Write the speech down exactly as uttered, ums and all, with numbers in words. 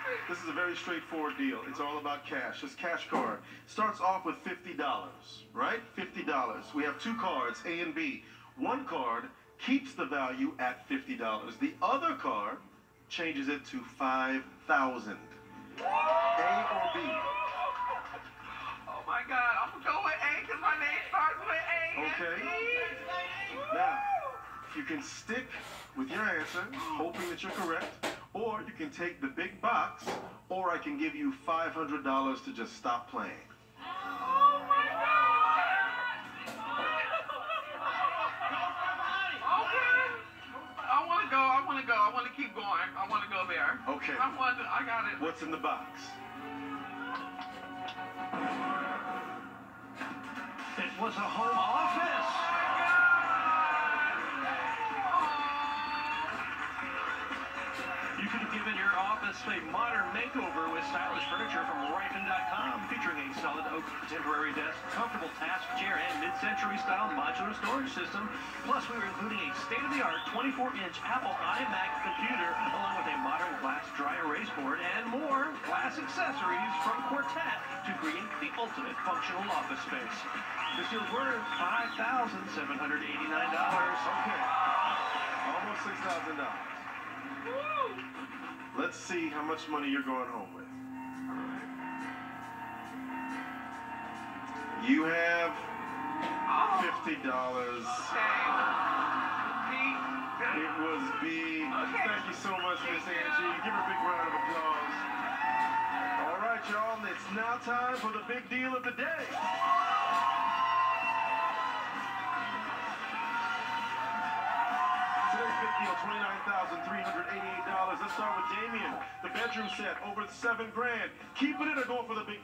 This is a very straightforward deal. It's all about cash. This cash card starts off with fifty dollars, right? fifty dollars. We have two cards, A and B. One card keeps the value at fifty dollars. The other card changes it to five thousand dollars. A or B? Oh my God, I'm gonna go with A because my name starts with A. Okay. Now, you can stick with your answer, hoping that you're correct, or you can take the big box, or I can give you five hundred dollars to just stop playing. Oh my God! Okay. I want to go, I want to go, I want to keep going. I want to go there. Okay. I want to, I got it. What's in the box? It was a home office. You could have given your office a modern makeover with stylish furniture from Royfen dot com, featuring a solid oak contemporary desk, comfortable task chair, and mid-century style modular storage system. Plus, we were including a state-of-the-art twenty-four inch Apple iMac computer, along with a modern glass dry erase board and more glass accessories from Quartet to create the ultimate functional office space. This is worth five thousand seven hundred eighty-nine dollars. Okay. Almost six thousand dollars. Let's see how much money you're going home with. You have fifty dollars. It was B. Thank you so much, Miss Angie. Give her a big round of applause. All right, y'all. It's now time for the big deal of the day. Today's big deal, twenty-nine thousand three hundred eighty-eight dollars. Let's start with Damien. The bedroom set, over seven grand. Keeping it or going for the big